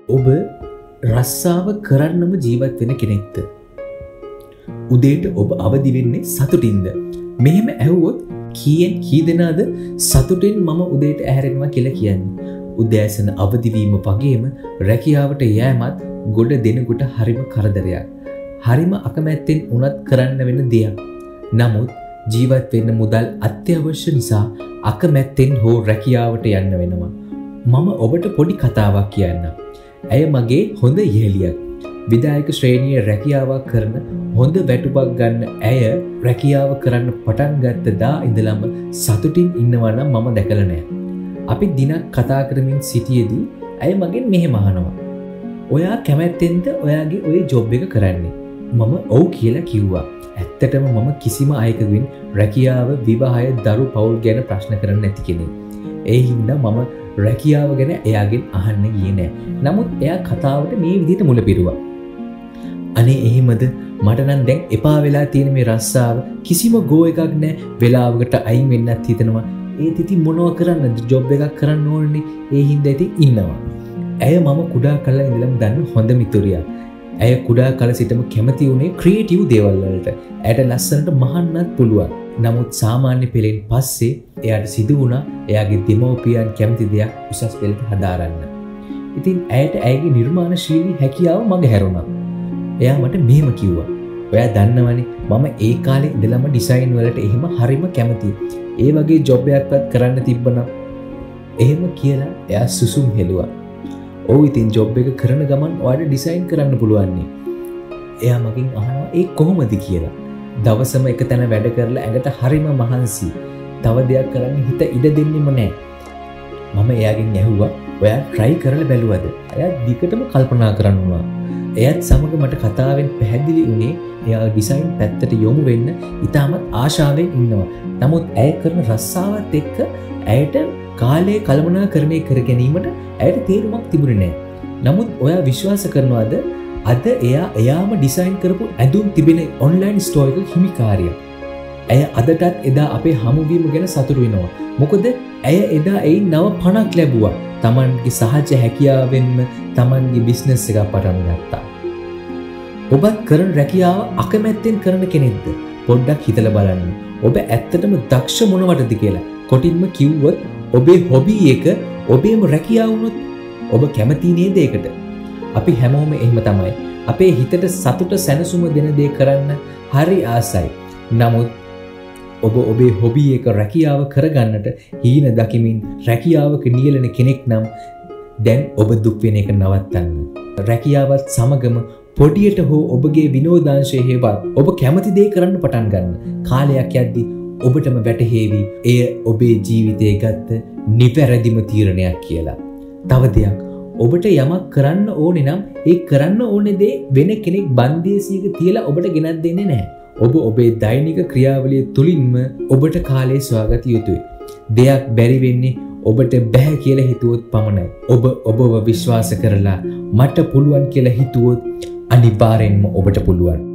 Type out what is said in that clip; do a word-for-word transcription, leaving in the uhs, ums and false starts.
ඔබ රස්සාව කරන්නම ජීවත් වෙන කෙනෙක්ද? උදේට ඔබ අවදි වෙන්නේ සතුටින්ද? මෙහෙම ඇහුවොත් කීයෙන් කී දෙනාද සතුටින් මම උදේට ඇහැරෙනවා කියලා කියන්නේ? උදෑසන අවදිවීම වගේම රැකියාවට යෑමත් ගොඩ දෙනෙකුට හරිම කරදරයක්. හරිම අකමැත්තෙන් උනත් කරන්න වෙන දෙයක්. නමුත් ජීවත් වෙන්න මුදල් අත්‍යවශ්‍ය නිසා අකමැත්තෙන් හෝ රැකියාවට යන්න වෙනවා. මම ඔබට පොඩි කතාවක් කියන්නම්. ඇය මගේ හොඳ යෙහෙලියක්. විදායක ශ්‍රේණියේ රැකියාවක් කරන හොඳ වැටුපක් ගන්න ඇය රැකියාව කරන්න පටන් ගත්ත දා ඉඳලම සතුටින් ඉන්නවා නම් මම දැකලා නැහැ. අපි දිනක් කතා කරමින් සිටියේදී ඇය මගෙන් මෙහෙම අහනවා. ඔයා කැමැත්තෙන්ද ඔයාගේ ওই ජොබ් එක කරන්නේ? මම ඔව් කියලා කිව්වා. ඇත්තටම මම කිසිම අයකගෙන් රැකියාව, විවාහය, දරු පවුල් ගැන ප්‍රශ්න කරන්නේ නැති කෙනෙක්. ඒ හින්දා මම රැකියාව ගැන එයාගෙන් අහන්න ගියේ නෑ. නමුත් එයා කතාවට මේ විදිහට මුල පිරුවා. අනේ එහෙමද? මට නම් දැන් එපා වෙලා තියෙන මේ රස්සාව. කිසිම ගෝ එකක් නෑ. වෙලාවකට අයින් වෙන්නත් හිතනවා. ඒත් ඉතින් මොනවා කරන්නද? ජොබ් එකක් කරන්න ඕනේ. ඒ හින්දා ඉතින් ඉන්නවා. ඇය මම කුඩා කාලේ ඉඳලම දන්න හොඳ මිතුරියක්. ඇය කුඩා කාලේ සිටම කැමති වුණේ ක්‍රියේටිව් දේවල් වලට. ඇයට ලස්සනට මහන්නත් පුළුවන්. නමුත් සාමාන්‍ය පෙළෙන් පස්සේ එයාට සිදු වුණා එයාගේ දෙමව්පියන් කැමති දෙයක් උසස් පෙළට හදාරන්න. ඉතින් ඇයට ඇයගේ නිර්මාණශීලී හැකියාව මග හැරුණා. එයා මට මෙහෙම කිව්වා. ඔයා දන්නවනේ මම ඒ කාලේ ඉඳලම ඩිසයින් වලට එහෙම හරිම කැමතියි. ඒ වගේ ජොබ් එකක්වත් කරන්න තිබ්බනම් එහෙම කියලා එයා සුසුම් හෙළුවා. ඔව් ඉතින් ජොබ් එක කරන ගමන් ඔයාලට ඩිසයින් කරන්න පුළුවන් නේ. එයා මගෙන් අහනවා ඒ කොහොමද කියලා. දවසම එක තැන වැඩ කරලා ඇඟට හරිම මහන්සි. තව දෙයක් කරන්න හිත ඉඩ දෙන්නෙම නැහැ. මම එයාගෙන් ඇහුවා ඔයා try කරලා බැලුවද? එයා දිගටම කල්පනා කරනවා. එයාත් සමග මට කතාවෙන් පැහැදිලි වුණේ එයා ඩිසයින් පැත්තට යොමු වෙන්න ඉතාමත් ආශාවෙන් ඉන්නවා. නමුත් ඇය කරන රස්සාවත් එක්ක ඇයට කාලය කළමනාකරණය කර ගැනීමට ඇයට තේරුමක් තිබුණේ නැහැ. නමුත් ඔයා විශ්වාස කරනවද අද එයා එයාම ඩිසයින් කරපු ඇඳුම් තිබෙන ඔන්ලයින් ස්ටෝර් එකක හිමිකාරියක්. ඇය අදටත් එදා අපේ හමුවීම ගැන සතුටු වෙනවා. මොකද ඇය එදා ඒ නව පණක් ලැබුවා. Tamanගේ සහජ හැකියාවෙන්ම Tamanගේ බිස්නස් එකක් පටන් ගත්තා. ඔබත් කරන රැකියාව අකමැත්තෙන් කරන කෙනෙක්ද? පොඩ්ඩක් හිතලා බලන්න. ඔබ ඇත්තටම දක්ෂ මොනවටද කියලා. කොටින්ම කිව්වොත් ඔබේ හොබි එක ඔබේම රැකියාව වුණොත් ඔබ කැමති නේද ඒකට? අපි හැමෝම එහෙම තමයි. අපේ හිතට සතුට සැනසුම දෙන දේ කරන්න හරි ආසයි. නමුත් ඔබ ඔබේ හොබි එක රැකියාව කරගන්නට හීන දකිමින් රැකියාවක නියැලෙන කෙනෙක් නම් දැන් ඔබ දුක් වෙන එක නවත්තන්න. රැකියාවත් සමගම පොඩියට හෝ ඔබගේ විනෝදාංශයේ හේවත් ඔබ කැමති දේ කරන්න පටන් ගන්න. කාලයක් යද්දී ඔබටම වැටහෙවි එය ඔබේ ජීවිතයේ ගත්ත නිවැරදිම තීරණයක් කියලා. තව දෙයක් ඔබට යමක් කරන්න ඕනේ නම් ඒ කරන්න ඕනේ දේ වෙන කෙනෙක් බන්දේසියක තියලා ඔබට ගෙනත් දෙන්නේ නැහැ. ඔබ ඔබේ දෛනික ක්‍රියාවලිය තුලින්ම ඔබට කාලය සොයාගත යුතුයි. දෙයක් බැරි වෙන්නේ ඔබට බෑ කියලා හිතුවොත් පමණයි. ඔබ ඔබව විශ්වාස කරලා මට පුළුවන් කියලා හිතුවොත් අනිවාර්යෙන්ම ඔබට පුළුවන්.